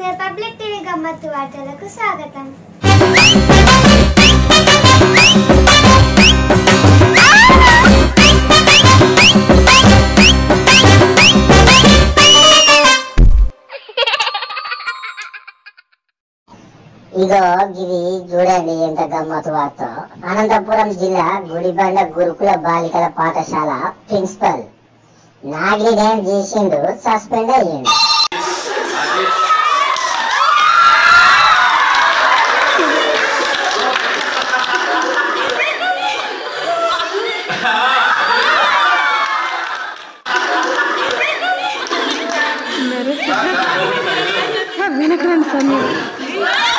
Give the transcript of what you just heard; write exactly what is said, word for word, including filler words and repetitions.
Channel public TV గమ్మత్తు వార్తలకు స్వాగతం. ఇదో గిది చూడండి ఎంత గమ్మత్తు వార్త. అనంతపురం జిల్లా గుడిబండ గురుకుల బాలికల పాఠశాల ప్రిన్సిపల్ నాగినేం చేసిండు, సస్పెండ్ అయ్యిండు. Viene con el sonido.